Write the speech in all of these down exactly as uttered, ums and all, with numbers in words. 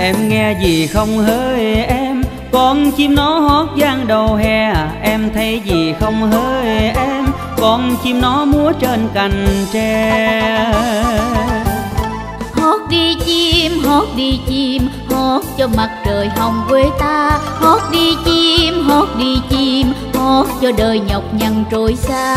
em nghe gì không hỡi em, con chim nó hót vang đầu hè. Em thấy gì không hỡi em, con chim nó múa trên cành tre. Hót đi chim, hót đi chim, hót cho mặt trời hồng quê ta. Hót đi chim, hót đi chim, hót cho đời nhọc nhằn trôi xa.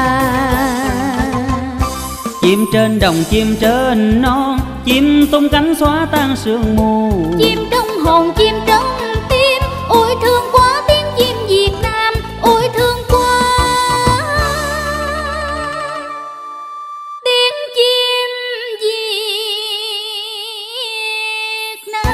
Chim trên đồng, chim trên non, chim tung cánh xóa tan sương mù. Chim trong hồn, chim trong tim, ôi thương quá tiếng chim Việt Nam, ôi thương quá tiếng chim Việt Nam.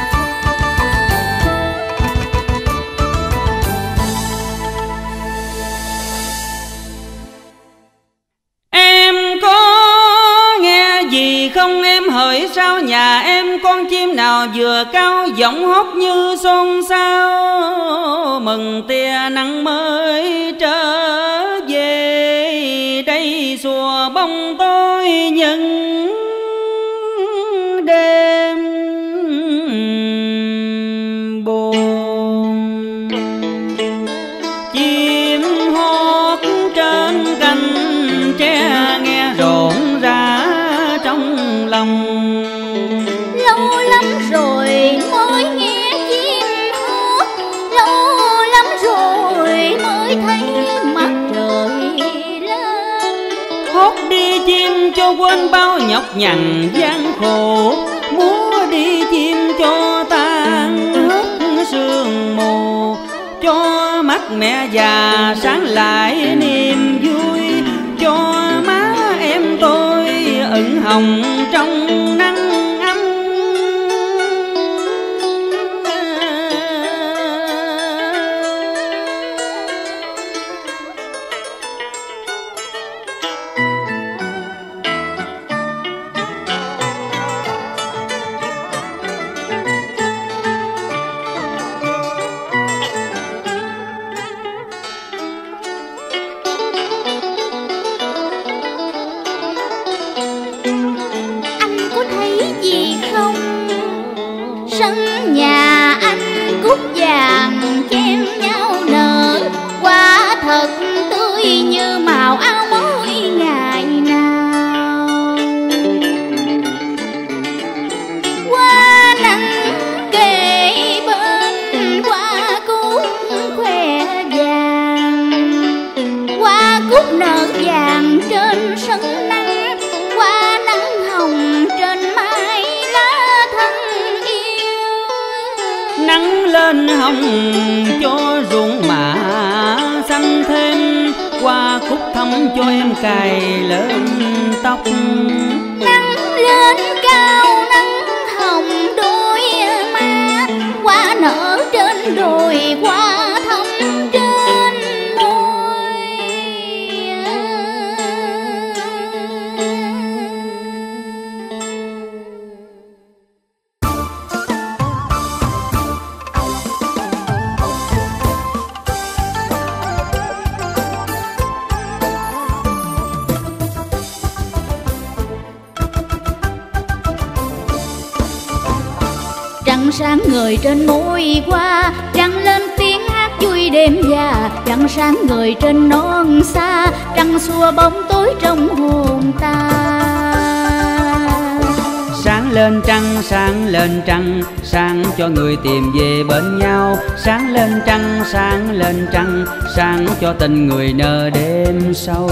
Em có nghe gì không em hỡi, sao nhà em con chim nào vừa cao giọng hót như xôn xao. Mừng tia nắng mới trở về, đây xùa bóng tối những đêm buồn. Chim hót trên cành tre nghe rộn rã trong lòng. Lâu lắm rồi mới nghe chim hót, lâu lắm rồi mới thấy mặt trời lên. Hót đi chim cho quên bao nhọc nhằn gian khổ, múa đi chim cho tan hết sương mù. Cho mắt mẹ già sáng lại niềm vui, cho má em tôi ửng hồng trong nắng ấm. Sân nhà anh cúc vàng chen nhau nở, quả thật tươi như màu áo mới ngày nào. Hoa nắng kề bên hoa cúc khoe vàng, hoa cúc nở vàng trên sân nắng, hoa nắng hồng trên mái lá thân. Nắng lên hồng cho ruộng mạ xanh thêm, hoa cúc thắm cho em cài lên tóc. Nắng lên cao nắng hồng đôi má, hoa nở trên đồi hoa thắm trên môi. Trăng sáng ngời trên môi hoa, trăng lên tiếng hát vui đêm già. Trăng sáng ngời trên non xa, trăng xua bóng tối trong hồn ta. Sáng lên trăng, sáng lên trăng, sáng cho người tìm về bên nhau. Sáng lên trăng, sáng lên trăng, sáng cho tình người nở đêm sâu.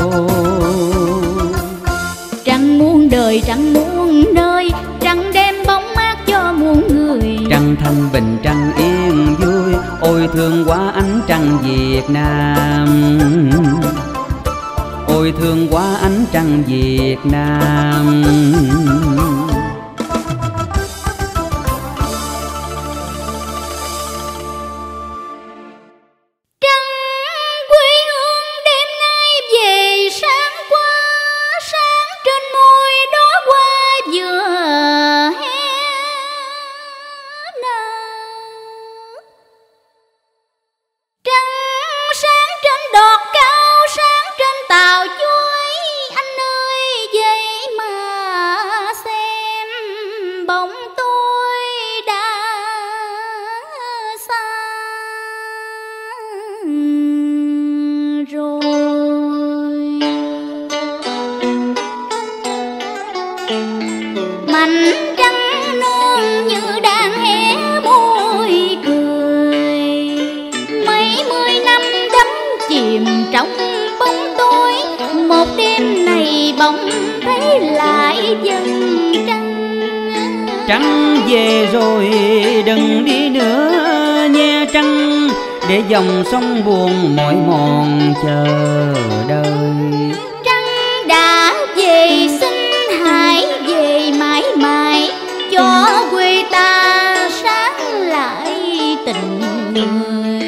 Trăng muôn đời, trăng muôn nơi, trăng đem bóng mát cho muôn người. Trăng thanh bình, trăng yên vui, ôi thương quá ánh trăng Việt Nam. Ôi thương quá ánh trăng Việt Nam. Tàu chuối anh ơi vậy mà xem. Trăng về rồi đừng đi nữa nha Trăng, để dòng sông buồn mỏi mòn chờ đợi. Trăng đã về xin hãy về mãi mãi, cho quê ta sáng lại tình người.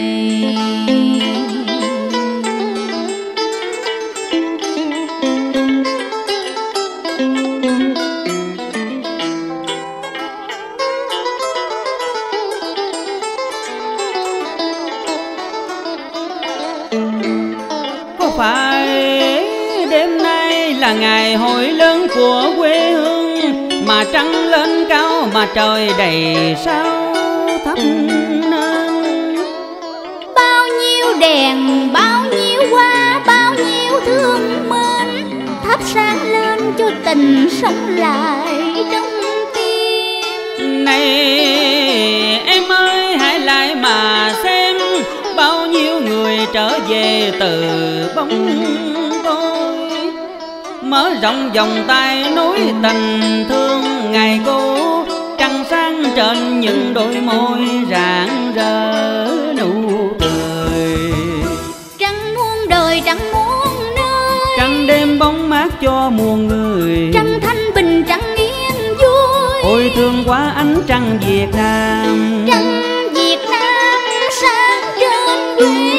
Có phải đêm nay là ngày hội lớn của quê hương, mà trăng lên cao mà trời đầy sao thắp nến? Bao nhiêu đèn, bao nhiêu hoa, bao nhiêu thương mến, thắp sáng lên cho tình sống lại trong tim. Này em ơi hãy lại mà xem, bao nhiêu người trở về từ bóng tôi, mở rộng vòng tay nối tình thương ngày cũ. Trăng sáng trên những đôi môi rạng rỡ nụ cười. Trăng muôn đời, trăng muôn nơi, Trăng đêm bóng mát cho muôn người. trăng thanh bình, trăng yên vui. Ôi thương quá ánh trăng Việt Nam, Trăng Việt Nam sáng trên quê